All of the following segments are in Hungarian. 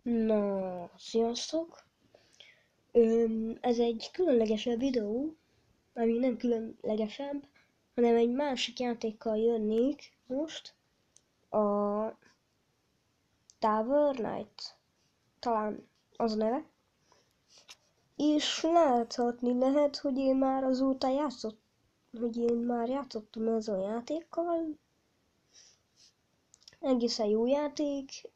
Na, sziasztok! Ez egy különlegesebb videó, ami nem különlegesebb, hanem egy másik játékkal jönnék most. A Tower Knight, talán az a neve. És láthatni lehet, hogy én már azóta játszottam ezzel a játékkal. Egészen jó játék.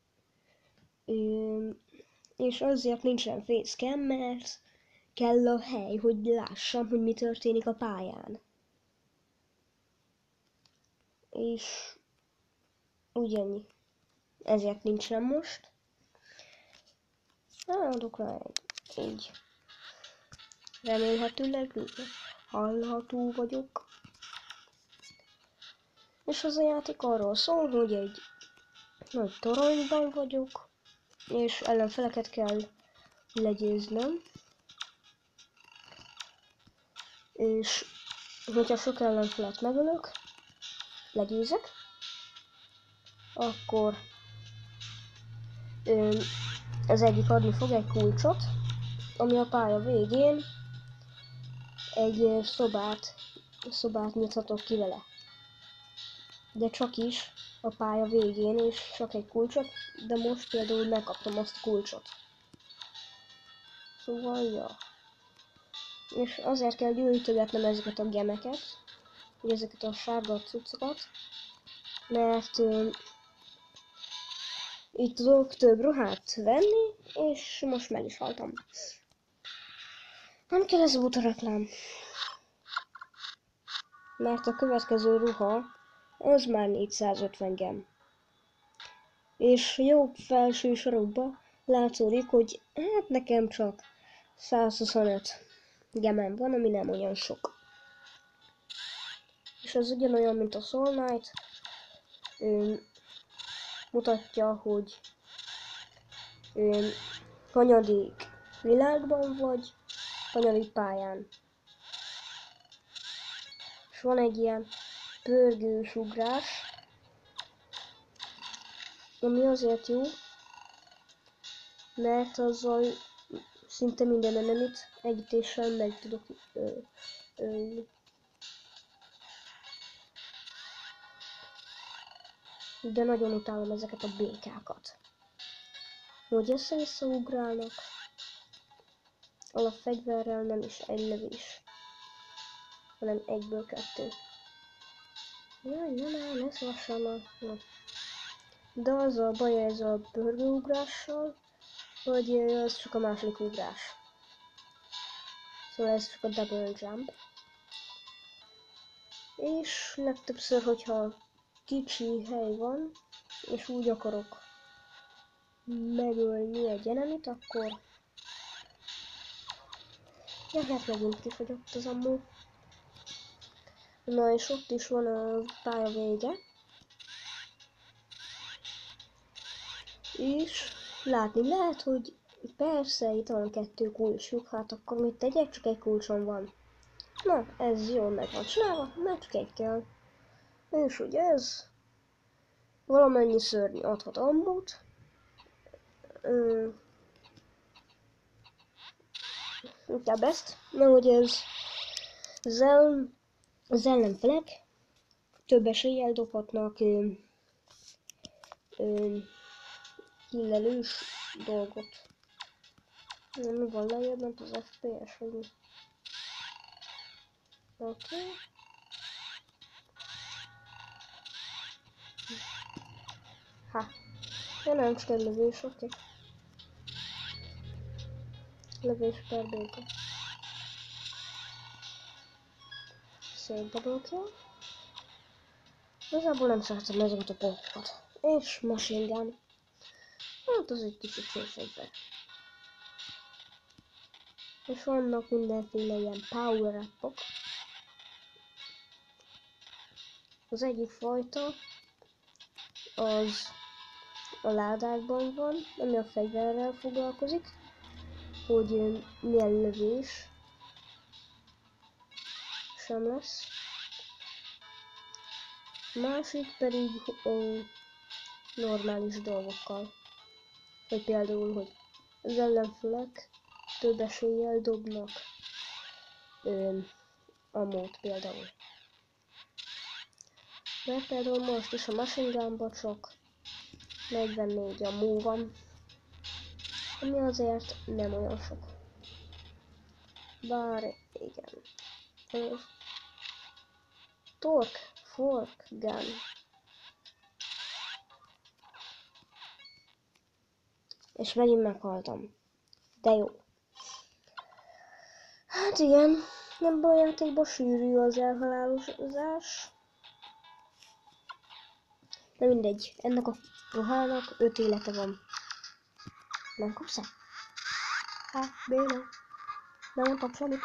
És azért nincsen facecam, mert kell a hely, hogy lássam, hogy mi történik a pályán. És ugyannyi. Ezért nincsen most. Adok rá így. Remélhetőleg hallható vagyok. És az a játék arról szól, hogy egy nagy toronyban vagyok, és ellenfeleket kell legyőznöm. És hogyha sok ellenfelet megölök, legyőzek, akkor az egyik adni fog egy kulcsot, ami a pálya végén egy szobát nyithatok ki vele. De csak is a pálya végén, és csak egy kulcsot, de most például megkaptam azt a kulcsot. Szóval, ja. És azért kell gyűjtögetnem ezeket a gemeket, ezeket a sárga cuccokat, mert így tudok több ruhát venni, és most meg is haltam. Nem kell ez volt a reklám. Mert a következő ruha, az már 450 gem. És jobb felső sarokba látszódik, hogy hát nekem csak 125 gemem van, ami nem olyan sok. És ez ugyanolyan, mint a Soul Knight. Mutatja, hogy hanyadik világban vagy, hanyadik pályán. És van egy ilyen pörgős ugrás, ami azért jó, mert azzal szinte minden enemit egy ütéssel meg tudok ölni. De nagyon utálom ezeket a békákat. Hogy össze-vissza ugrálnak, alapfegyverrel nem is egy lövés, hanem egyből kettő. Jaj, ne szavassanak. De az a baj ez a pörgőugrással, hogy az csak a második ugrás. Szóval ez csak a double jump. És legtöbbször, hogyha kicsi hely van, és úgy akarok megölni egy enemit, akkor... Ja, hát megint kifogyott az ammó. Na és ott is van a pálya vége. És látni lehet, hogy persze itt van 2 kulcsuk, hát akkor mit tegyek, csak egy kulcsom van. Na, ez jól meg van csinálva, mert csak egy kell. És ugye ez valamennyi szörny adhat ammót. Inkább ezt, mert hogy ez az ellenfelek több eséllyel dobhatnak hillelős dolgot. Mi van lejjebb, ment az FPS, vagy mi? Oké. Ha. Ja, nem csak egy lövés, oké. Lövés per béka. Szép double kill. Igazából nem szeretem ezeket a pontokat. És machine gun. Hát az egy kicsit szélfegyver. És vannak mindenféle ilyen power up-ok. Az egyik fajta az a ládákban van, ami a fegyverrel foglalkozik, hogy milyen lövés sem lesz. Másik pedig normális dolgokkal. Vagy például, hogy az ellenfelek több eséllyel dobnak ammót például. Mert például most is a Machine Gun-ba csak 44 ammó van, ami azért nem olyan sok. Bár igen. Torque Fork Gun. És megint meghaltam. De jó. Hát igen, ebben a játékban sűrű az elhalálozás. De mindegy, ennek a ruhának 5 élete van. Nem kapsz el? Hát, Béla. Nem mondtam semmit.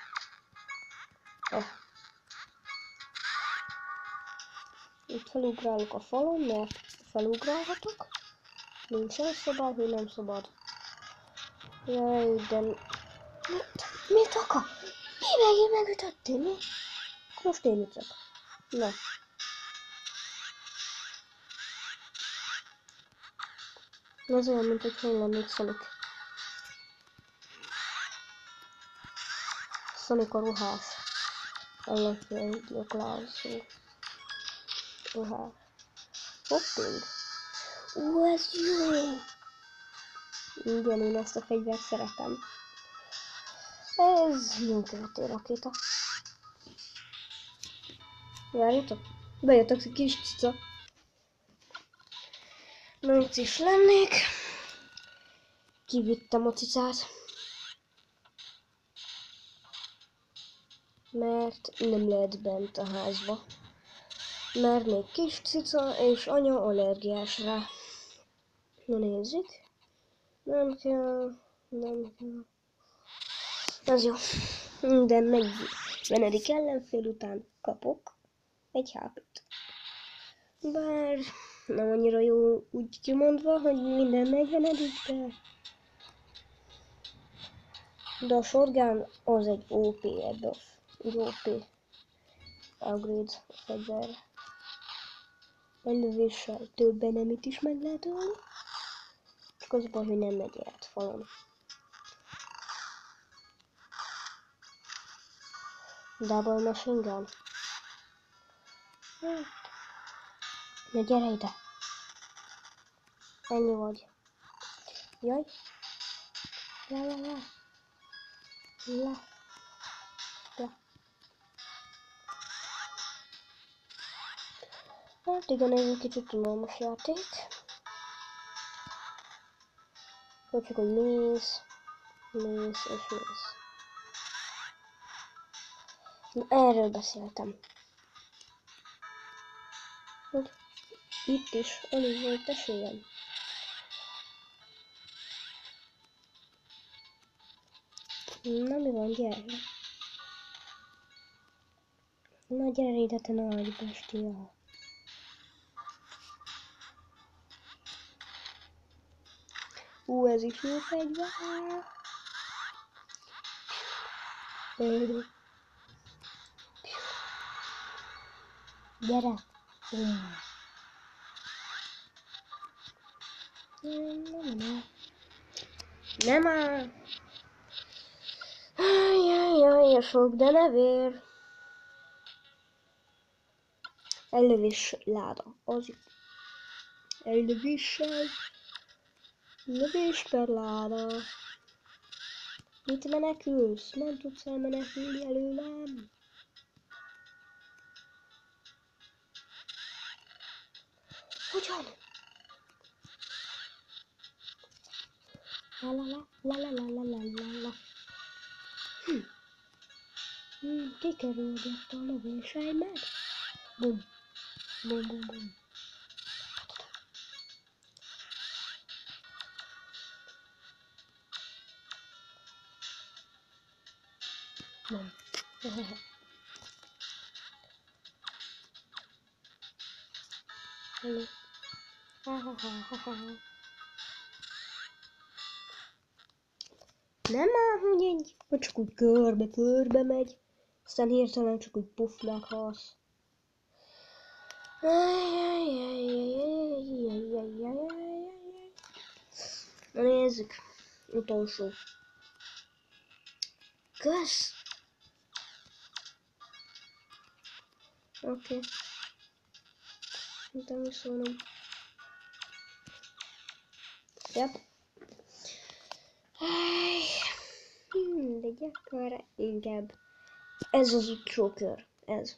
Itt felugrálok a falon, mert felugrálhatok. Nincsen szabad, hogy nem szabad. Jaj, de... Mit akar? Mi megint megütöttél, mi? Most én ütök. Na. Ez olyan, mint hogy én lennék Sonic. Sonic a ruhás. Ellenfélgyilkolású. Ruhás. Hopping. Ez jó! Igen, én ezt a fegyvert szeretem. Ez nyomkövető rakéta. Várjatok, bejöttek a kis cica. Na, itt is lennék. Kivittem a cicát. Mert nem lehet bent a házba. Mert még kis cica és anya allergiás rá. Na nézzük. Nem kell. Ez jó. Minden 40. ellenfél után kapok egy HP-t. Bár nem annyira jó úgy kimondva, hogy minden 40. De a shotgun az egy OP ebből. Egy OP upgrade fegyver. Elővéssel több enemit is meg lehet ölni. Csak az baj, hogy nem megy át falon. Double machine gun. Na gyere ide. Ennyi vagy. Jaj. La. Hát igen, ez egy kicsit unalmas játék. Hogy csak hogy mész. Na, erről beszéltem. Hogy itt is alig volt esélyem. Na mi van, gyere. Na gyere ide, te nagy bestia. Ez is jó fegyver. Gyere. Nem áll. Jaj, a sok denevér. Ellövés láda. Az ellövéssel. Lövés per láda. Mit menekülsz? Nem tudsz elmenekülni előlem. Hogyan? La. Kikerülgette a lövéseimet. Bum. Nem. Nem áll, hogy egy, vagy csak úgy körbe megy, aztán hirtelen csak úgy puff meghalsz. Na nézzük. Utolsó. Kösz! Oké. Nem is szólom. Yep. De akkor inkább ez az utolsó kör. Ez.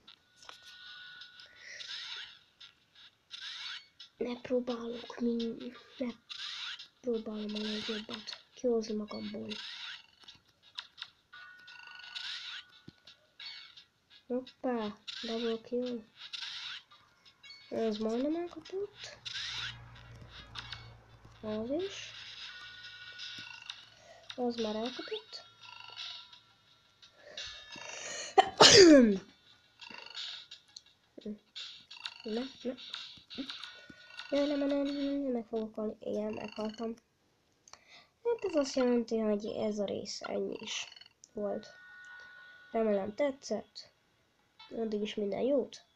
Ne próbálom a legjobbat kihozni magamból. Hoppá, double kill. Ez majdnem elkapott. Az is. Az már elkapott. Ne. Jaj, nem, meg fogok halni. Igen, meghaltam. Hát ez azt jelenti, hogy ez a rész ennyi is volt. Remélem tetszett. Addig is minden jót.